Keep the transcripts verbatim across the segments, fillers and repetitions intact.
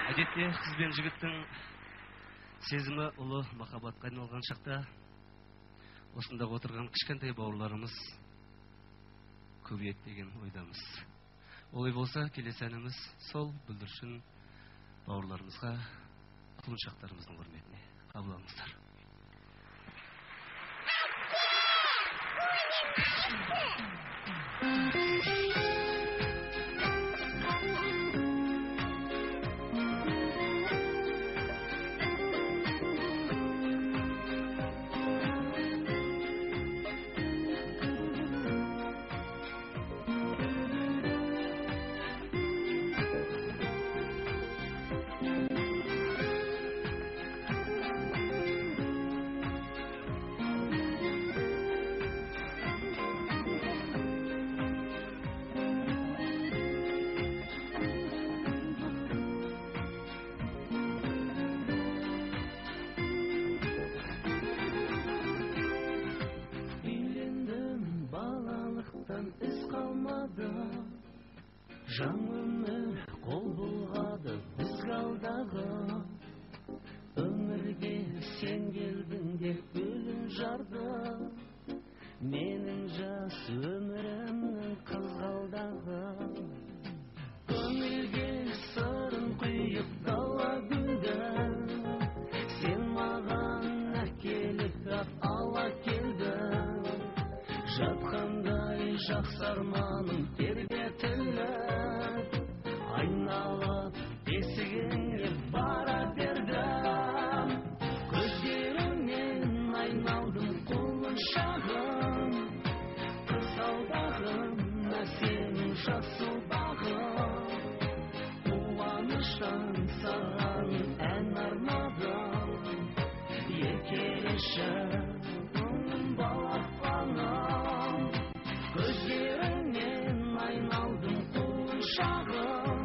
Әдетте қыз бен жігіттің сезімі ұлы махаббатқа айналған шақта осында отырған кішкентай бауырларымыз көбейеді деген ойдамыз. Олай болса, келесі әніміз сол бүлдіршін бауырларымызға құлыншақтарымыздың құрметіне қабыл алыңыздар. Iz kalmadı, жаным қол бұлғады біз қалдағы. Өмірге сен келдің деп өлім жарды, менің жас өмірімнің қызғалдағы. Көңілге сырын құйып дала гүлді, сен маған әкеліп ала келдің. Жатқандай жақсы арманым тербетіліп, айналып есігіңе бара бердім. Көздеріңнен айналдым құлыншағым, қызғалдағым сенің жасыл бағым. Қуаныштан саған ән арнадым, еркелеші балапаным. Көздеріңнен айналдым құлыншағым,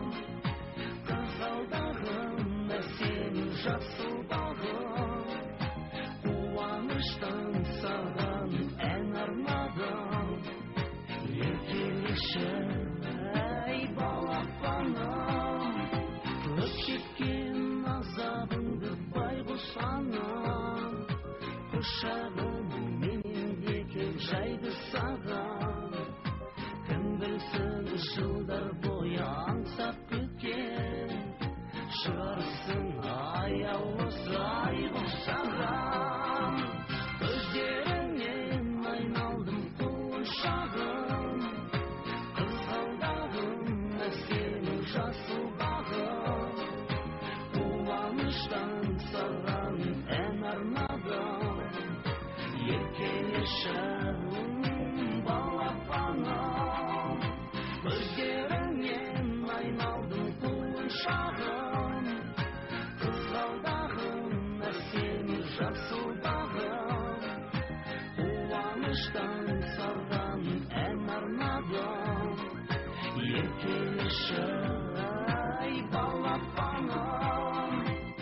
қызғалдағым сенің жасыл бағым. Қуаныштан саған ән арнадым, еркелеші әй балапаным. Көп шеккен азабыңды байғұс аным, құшағым жайды саған. Кім білсін жылдар бойы аңсап күткен, шығарсың аяулы айғыр саған. Көздеріңнен айналдым құлыншағым, қызғалдағым сенің жасыл бағым. Қуаныштан саған ән арнадым, еркелеші балапаным. Көздеріңнен айналдым құлыншағым, қызғалдағым сенің жасыл бағым. Қуаныштан саған ән арнадым, еркелеші ай балапаным.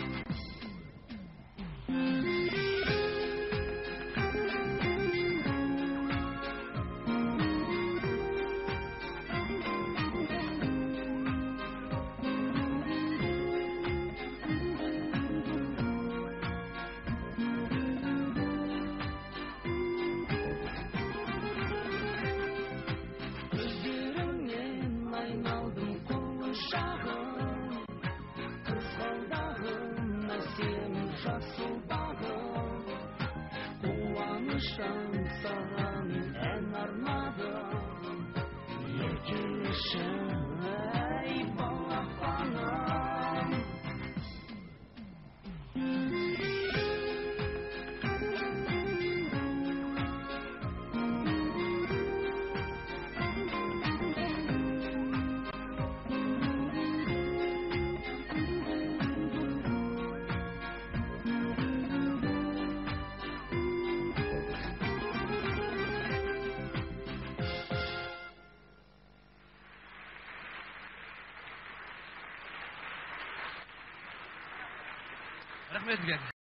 Айналдым құлыншағым, қызғалдағым сенің жасыл бағым. Қуаныштан саған ән арнадым, еркелеші әй балапаным. Рахмет үлкен.